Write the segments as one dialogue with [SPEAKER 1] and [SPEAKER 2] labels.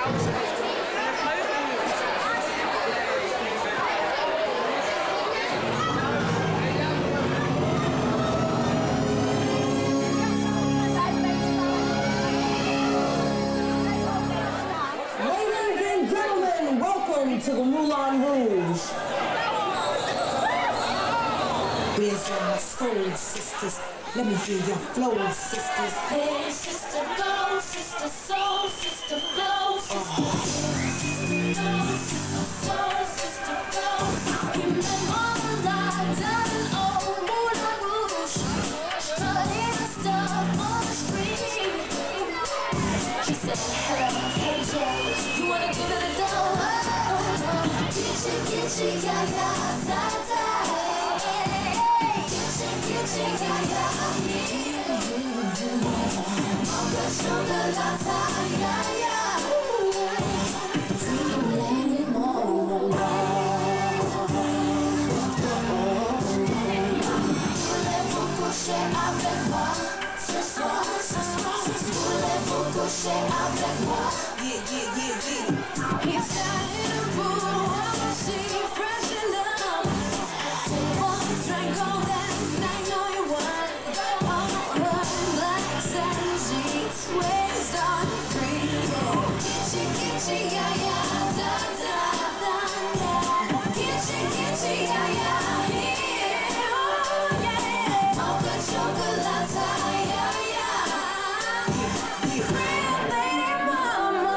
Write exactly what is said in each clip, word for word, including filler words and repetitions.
[SPEAKER 1] To the Moulin Rouge. Where's my soul, sisters? Let me hear your flow, sisters.
[SPEAKER 2] Hey, sister, go, sister, soul, sister, flow, sister. Sister, go, sister, soul, sister, flow. Remember the light down in old Moulin Rouge. Strutting the stuff on the street. She said, hello, hey, Joe, you wanna give it a go? Gitchy, gitchy, yeah, yeah, da, da. Gitchy, gitchy, yeah, yeah, mocha chocolata, yeah, yeah. Pretty lady, mama. Voulez-vous coucher avec moi ce soir, ce soir? Voulez-vous coucher avec moi?
[SPEAKER 1] Yeah, yeah, yeah, yeah.
[SPEAKER 2] He's out in the pool. Fresh enough. One drink on that night, know you want. Oh, black satin sheets, waist on free. Gitchy, gitchy, yeah, yeah, da, da, da, da. Gitchy, gitchy, yeah, yeah, yeah, oh, yeah. Mocha chocolata, yeah, yeah. Pretty lady mama.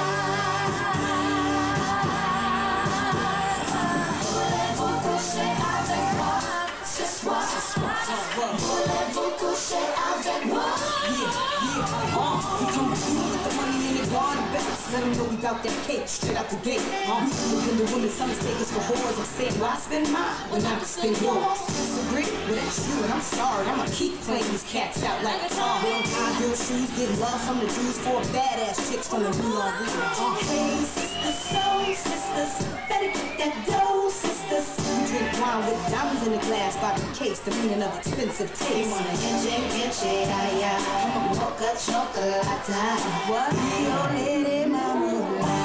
[SPEAKER 2] Voulez-vous coucher avec moi?
[SPEAKER 1] Yeah, yeah, uh, we come through with the money in the garden bags. Let them know we bout that cake straight out the gate. Uh, looking the women, some mistake us for whores. I'm saying, why spend mine when I can spend yours? Disagree? Well, that's you, and I'm sorry. I'ma keep playing these cats out like a tar. Wearing high heel shoes, getting love from the Jews for badass chicks from the Moulin Rouge. Uh, hey, sisters, soul sisters, better get that dough, sisters. We drink wine with diamonds in the glass by the case, the meaning of expensive taste.
[SPEAKER 2] You wanna gitchy, gitchy, yeah, yeah. Mocha chocolata.
[SPEAKER 1] What? Your lady mama.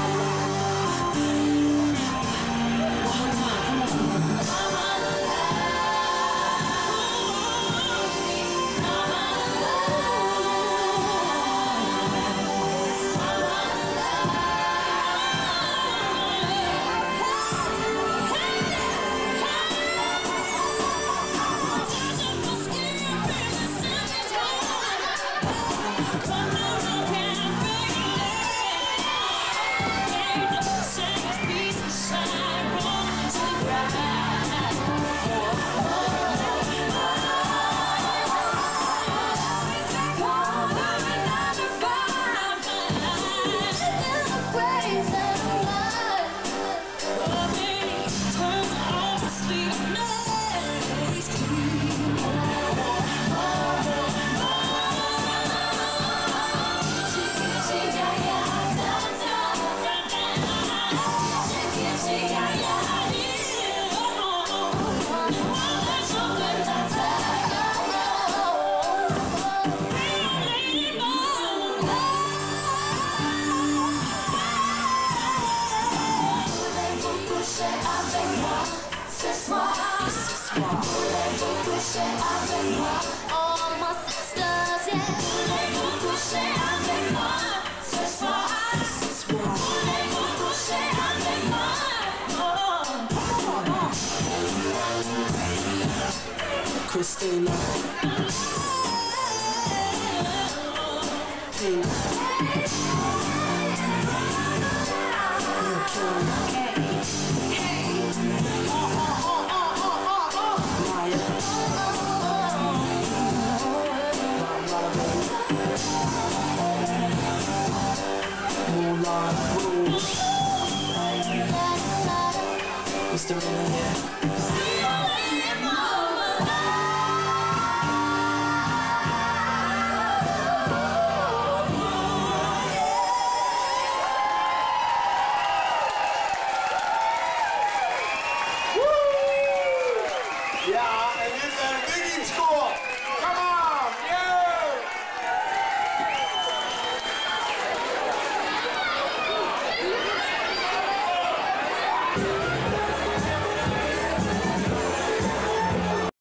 [SPEAKER 2] Avec moi, all my sisters, yeah. Voulez-vous coucher avec moi ce soir? Voulez-vous coucher avec moi? Oh.
[SPEAKER 1] Christina, Tina.